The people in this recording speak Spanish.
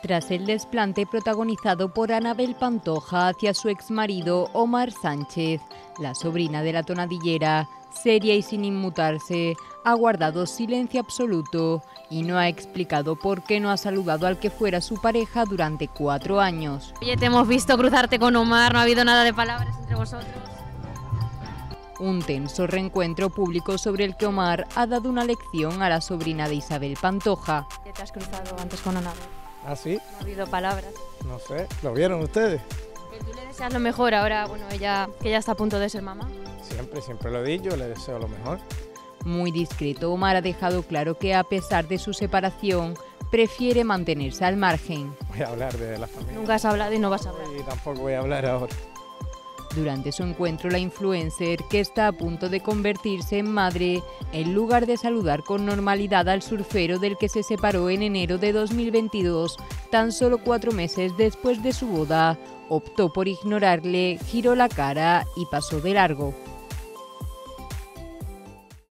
Tras el desplante protagonizado por Anabel Pantoja hacia su exmarido Omar Sánchez, la sobrina de la tonadillera, seria y sin inmutarse, ha guardado silencio absoluto y no ha explicado por qué no ha saludado al que fuera su pareja durante 4 años. Oye, te hemos visto cruzarte con Omar, no ha habido nada de palabras entre vosotros. Un tenso reencuentro público sobre el que Omar ha dado una lección a la sobrina de Isabel Pantoja. ¿Te has cruzado antes con Anabel? ¿Ah, sí? No ha habido palabras. No sé, ¿lo vieron ustedes? Que tú le deseas lo mejor ahora, bueno, ella que ya está a punto de ser mamá. Siempre lo he dicho, le deseo lo mejor. Muy discreto, Omar ha dejado claro que a pesar de su separación, prefiere mantenerse al margen. Voy a hablar de la familia. Nunca has hablado y no vas a hablar. Y tampoco voy a hablar ahora. Durante su encuentro, la influencer, que está a punto de convertirse en madre, en lugar de saludar con normalidad al surfero del que se separó en enero de 2022, tan solo 4 meses después de su boda, optó por ignorarle, giró la cara y pasó de largo.